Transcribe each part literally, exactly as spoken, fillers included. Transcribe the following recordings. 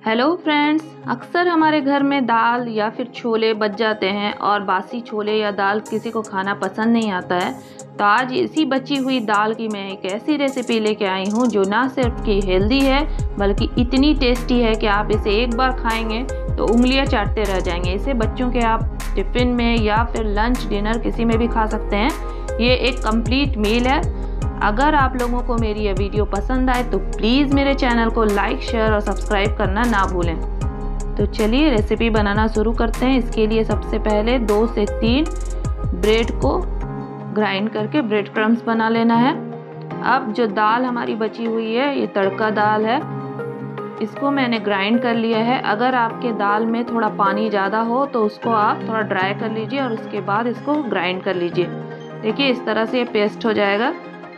Hello friends, अक्सर हमारे घर में दाल या फिर छोले बच जाते हैं और बासी छोले या दाल किसी को खाना पसंद नहीं आता है। तो आज इसी बची हुई दाल की मैं एक ऐसी रेसिपी लेके आई हूँ जो ना सिर्फ कि हेल्दी है बल्कि इतनी टेस्टी है कि आप इसे एक बार खाएंगे तो उंगलियां चाटते रह जाएंगे। इसे बच्चों के आप टिफ़िन में या फिर लंच डिनर किसी में भी खा सकते हैं। ये एक कंप्लीट मील है। अगर आप लोगों को मेरी यह वीडियो पसंद आए तो प्लीज़ मेरे चैनल को लाइक शेयर और सब्सक्राइब करना ना भूलें। तो चलिए रेसिपी बनाना शुरू करते हैं। इसके लिए सबसे पहले दो से तीन ब्रेड को ग्राइंड करके ब्रेड क्रम्स बना लेना है। अब जो दाल हमारी बची हुई है ये तड़का दाल है, इसको मैंने ग्राइंड कर लिया है। अगर आपके दाल में थोड़ा पानी ज़्यादा हो तो उसको आप थोड़ा ड्राई कर लीजिए और उसके बाद इसको ग्राइंड कर लीजिए। देखिए इस तरह से ये पेस्ट हो जाएगा।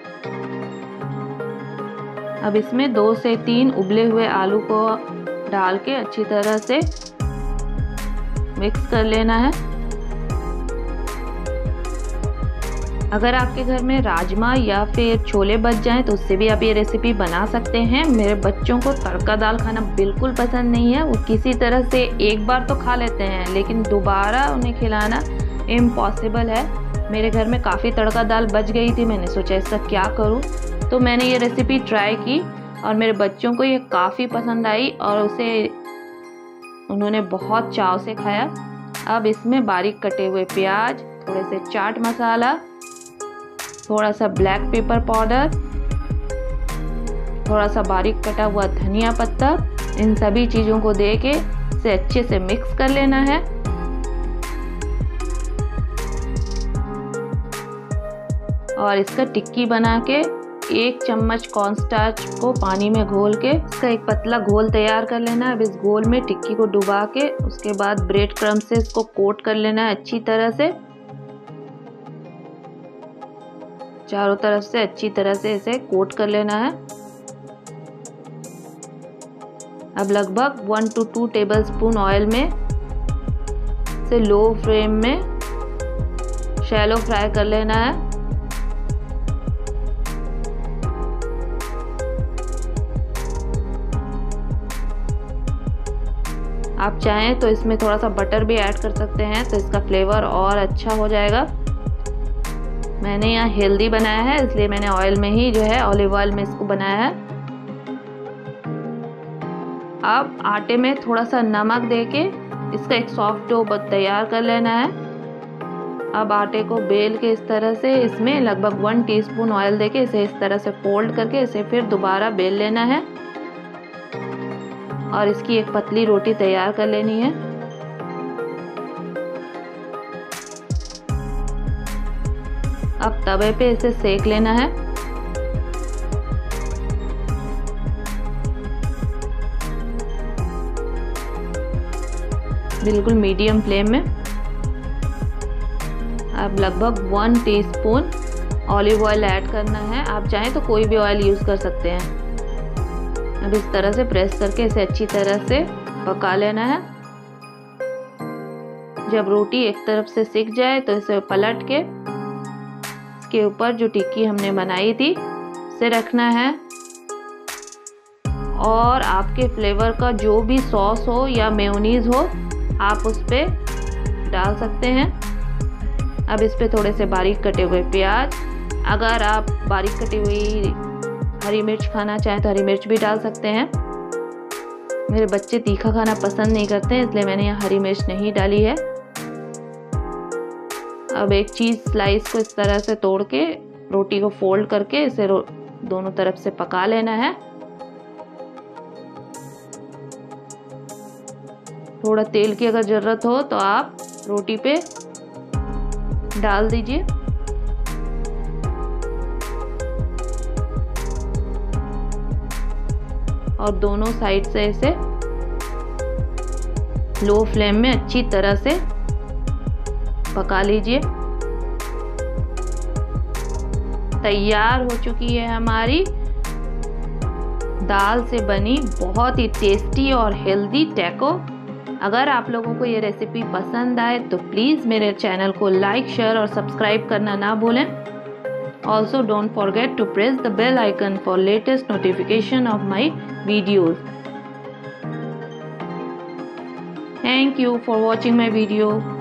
अब इसमें दो से तीन उबले हुए आलू को डाल के अच्छी तरह से मिक्स कर लेना है। अगर आपके घर में राजमा या फिर छोले बच जाएं तो उससे भी आप ये रेसिपी बना सकते हैं। मेरे बच्चों को तड़का दाल खाना बिल्कुल पसंद नहीं है, वो किसी तरह से एक बार तो खा लेते हैं लेकिन दोबारा उन्हें खिलाना इम्पॉसिबल है। मेरे घर में काफ़ी तड़का दाल बच गई थी, मैंने सोचा इसका क्या करूं, तो मैंने ये रेसिपी ट्राई की और मेरे बच्चों को ये काफ़ी पसंद आई और उसे उन्होंने बहुत चाव से खाया। अब इसमें बारीक कटे हुए प्याज, थोड़े से चाट मसाला, थोड़ा सा ब्लैक पेपर पाउडर, थोड़ा सा बारीक कटा हुआ धनिया पत्ता, इन सभी चीज़ों को दे के इसे अच्छे से मिक्स कर लेना है। और इसका टिक्की बना के एक चम्मच कॉर्नस्टार्च को पानी में घोल के इसका एक पतला घोल तैयार कर लेना है। अब इस घोल में टिक्की को डुबा के उसके बाद ब्रेड क्रम्ब से इसको कोट कर लेना है अच्छी तरह से, चारों तरफ से अच्छी तरह से इसे कोट कर लेना है। अब लगभग one two two tablespoon oil में इसे लो फ्लेम में शैलो फ्राई कर लेना है। आप चाहें तो इसमें थोड़ा सा बटर भी ऐड कर सकते हैं तो इसका फ्लेवर और अच्छा हो जाएगा। मैंने यहाँ हेल्दी बनाया है इसलिए मैंने ऑयल में ही जो है ऑलिव ऑयल में इसको बनाया है। अब आटे में थोड़ा सा नमक देके इसका एक सॉफ्ट डो तैयार कर लेना है। अब आटे को बेल के इस तरह से इसमें लगभग वन टीस्पून ऑयल देके इसे इस तरह से फोल्ड करके इसे फिर दोबारा बेल लेना है और इसकी एक पतली रोटी तैयार कर लेनी है। अब तवे पे इसे सेक लेना है। बिल्कुल मीडियम फ्लेम में। अब लगभग one teaspoon olive oil add करना है, आप चाहें तो कोई भी ऑयल यूज़ कर सकते हैं। अब इस तरह से प्रेस करके इसे अच्छी तरह से पका लेना है। जब रोटी एक तरफ से सिक जाए तो इसे पलट के इसके ऊपर जो टिक्की हमने बनाई थी उसे रखना है और आपके फ्लेवर का जो भी सॉस हो या मेयोनीज हो आप उस पे डाल सकते हैं। अब इस पे थोड़े से बारीक कटे हुए प्याज, अगर आप बारीक कटी हुई हरी मिर्च खाना चाहें तो हरी मिर्च भी डाल सकते हैं। मेरे बच्चे तीखा खाना पसंद नहीं करते हैं इसलिए मैंने यहाँ हरी मिर्च नहीं डाली है। अब एक चीज़ स्लाइस को इस तरह से तोड़ के रोटी को फोल्ड करके इसे दोनों तरफ से पका लेना है। थोड़ा तेल की अगर ज़रूरत हो तो आप रोटी पे डाल दीजिए। और दोनों साइड से इसे लो फ्लेम में अच्छी तरह से पका लीजिए। तैयार हो चुकी है हमारी दाल से बनी बहुत ही टेस्टी और हेल्दी टैको। अगर आप लोगों को ये रेसिपी पसंद आए तो प्लीज़ मेरे चैनल को लाइक शेयर और सब्सक्राइब करना ना भूलें। Also don't forget to press the bell icon for latest notification of my videos. Thank you for watching my video.